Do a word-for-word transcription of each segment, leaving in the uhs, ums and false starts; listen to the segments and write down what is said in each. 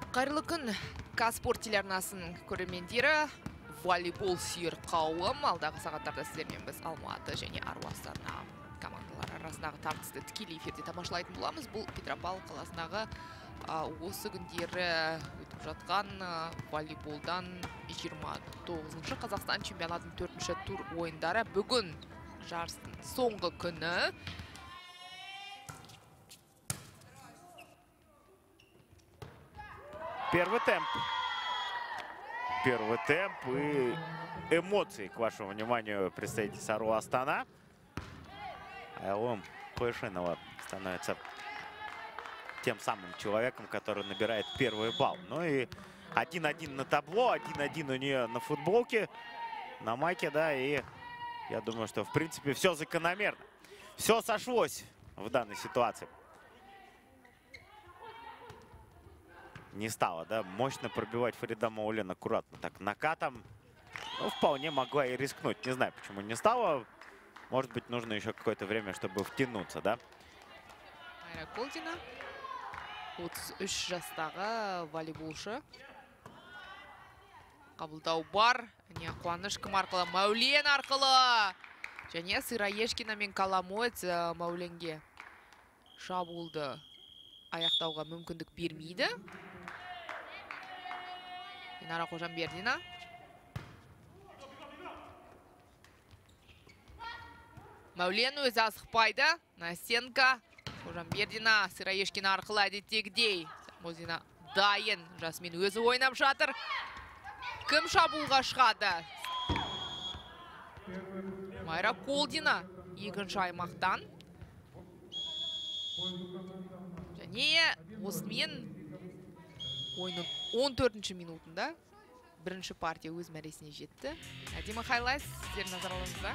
Қайырлы күн. Казспорт телеарнасының көрермендері, волейбол сүйер қауым. Алдағы сағаттарда сіздермен біз Алматы және Астана командалары арасындағы тартысты тікелей эфирде тамашалайтын боламыз. Бұл Петропавл қаласындағы осы күндері өтіп жатқан волейболдан жиырма тоғызыншы Қазақстан чемпионатының төртінші тур ойындары. Бүгін жарыстың соңғы күні. Первый темп. Первый темп и эмоции, к вашему вниманию, представитель Сару Астана. Айлом Куйшинова становится тем самым человеком, который набирает первый балл. Ну и один-один на табло, один-один у нее на футболке, на майке, да, и я думаю, что, в принципе, все закономерно. Все сошлось в данной ситуации. Не стала, да, мощно пробивать Фарида Маулен аккуратно так накатом. Ну, вполне могла и рискнуть. Не знаю, почему не стала. Может быть, нужно еще какое-то время, чтобы втянуться, да? Майра Колдина, отыз үш жастағы волейболшы. Қабылдау бар. Не қуаныш кім арқылы? Маулен арқылы. Және Сыраешкина мен Коломоец Мауленге шабуылды аяқтауға мүмкіндік бермейді. Инара Қожамбердина. Маулен өзі асықпайды. Настенко. Қожамбердина Сыраешкина арқылы әдеттегідей. Мозина дайын. Жасмин өзі ойнап жатыр. Кім шабуылға шығады? Майра Колдина екінші аймақтан. Және осымен ойынның он төртінші минутында бірінші партия өз мәресіне жетті. Әдемі хайлайт, сіздер назарларыңызда.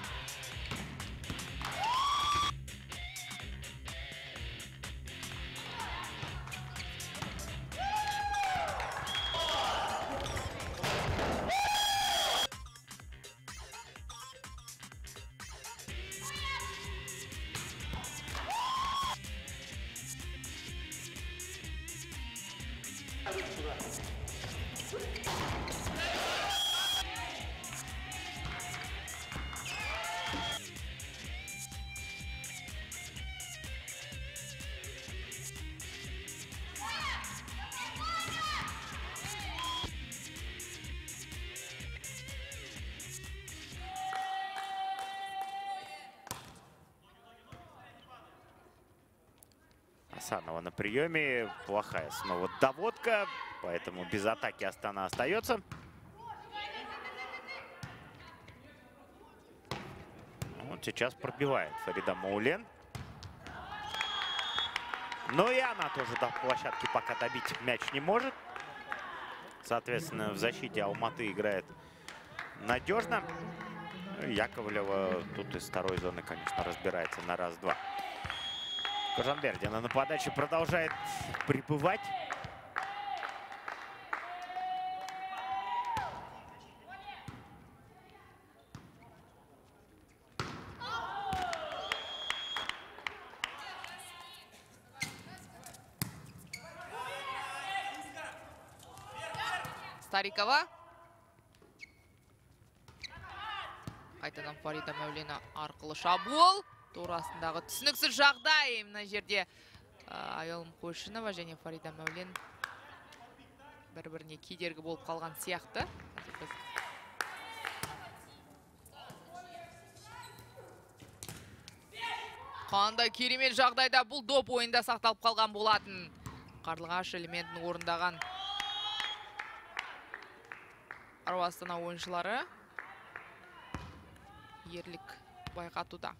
Асанова на приеме. Плохая снова доводка, поэтому без атаки Астана остается. Вот сейчас пробивает Фарида Маулен. Но и она тоже до площадки пока добить мяч не может. Соответственно, в защите Алматы играет надежно. Яковлева тут из второй зоны, конечно, разбирается на раз-два. Кожамбердина на подаче продолжает прибывать. Старикова. Қайтадан Фарида Маулена арқылы шабуыл. Турасындағы түсініксіз жағдай. Мына жерде Айлым Қойшынова және Фарида Маулен бір-біріне кедергі болып қалған сияқты. Қандай керемет жағдайда бұл доп ойында сақталып қалған болатын. Қарлығаш элементін орындаған Астана ойыншылары ерлік байқатуда.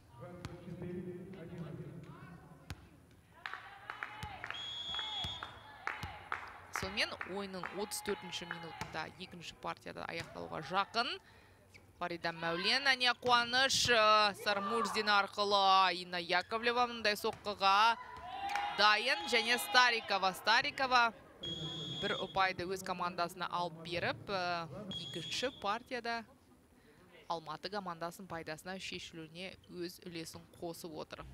Сонымен ойынның отыз төртінші минутында екінші партияда аяқтауға жақын. Фарида Маулен, әне қуаныш Сармурзин арқылы Инна Яковлева мұндай соққыға дайын. Және Старикова. Старикова бір ұпайды өз командасына алып беріп, екінші партияда Алматы командасын пайдасына шешілуіне өз үлесін қосып отыр.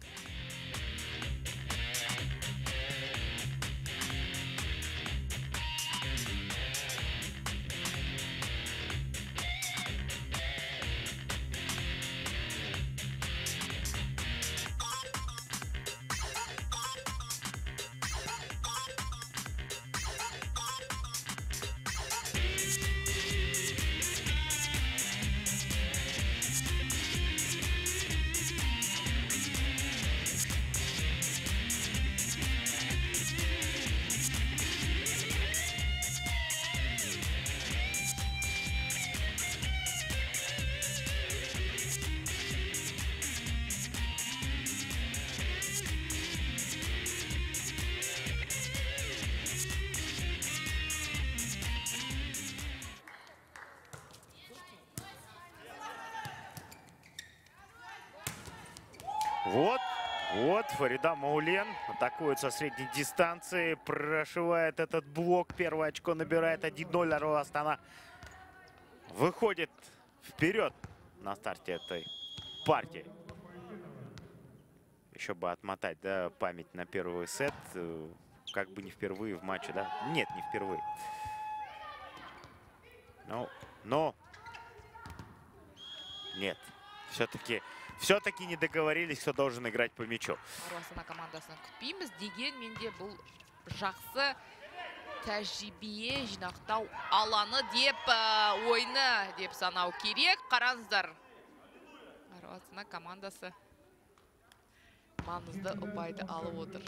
Вот, вот, Фарида Маулен атакует со средней дистанции, прошивает этот блок. Первое очко набирает один ноль. Ару Астана выходит вперед на старте этой партии. Еще бы отмотать, да, память на первый сет. Как бы не впервые в матче, да? Нет, не впервые. Ну, но... Нет, все-таки... Все-таки не договорились, кто должен играть по мячу. Ару Астана командасын күтпейміз. Дегенмен де бұл жақсы тәжірибе жинақтау алаңы деп ойыны деп санау керек. Қараңыздар. Ару Астана командасы маңызды ұпайды алып отыр.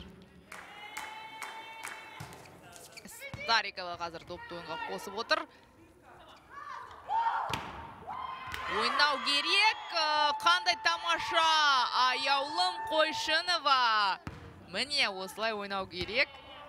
Старикова қазір допты ойынға қосып отыр. Ойнау керек. Қандай тамаша. Аяулым Қойшынова. Міне осылай ойнау керек.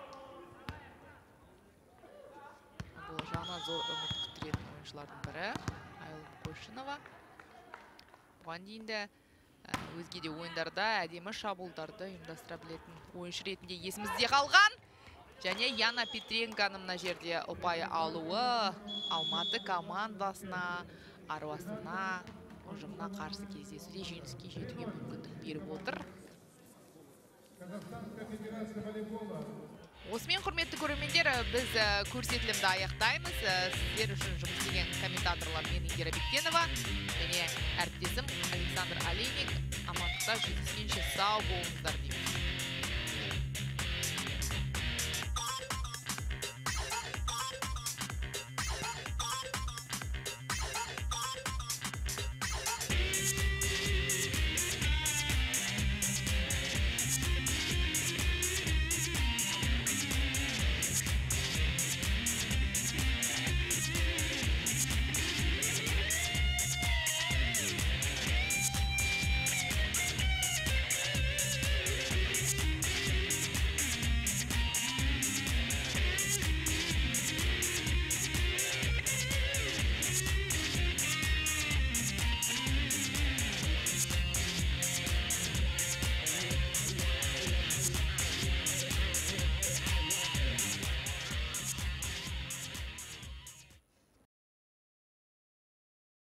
Бұл жаңа зор үміт күттіретін ойыншылардың бірі. Аяулым Қойшынова. Бұған дейін де өзге де ойындарда әдемі шабуылдарды ұйымдастыра білетін ойыншы ретінде есімізде қалған. Және Яна Петренконың мына жерде ұпай алуы Алматы командасына, Ару Астана ұжымына қарсы кездесуде жеңіске жетуге мүмкіндік беріп отыр. Осымен, құрметті көрермендер, біз көрсетілімді аяқтаймыз. Сіздер үшін жұмыс істеген комментаторлар мен Индира Бектенова және әріптесім Александр Олейник. Амандықта жүздескенше сау болыңыздар дейміз.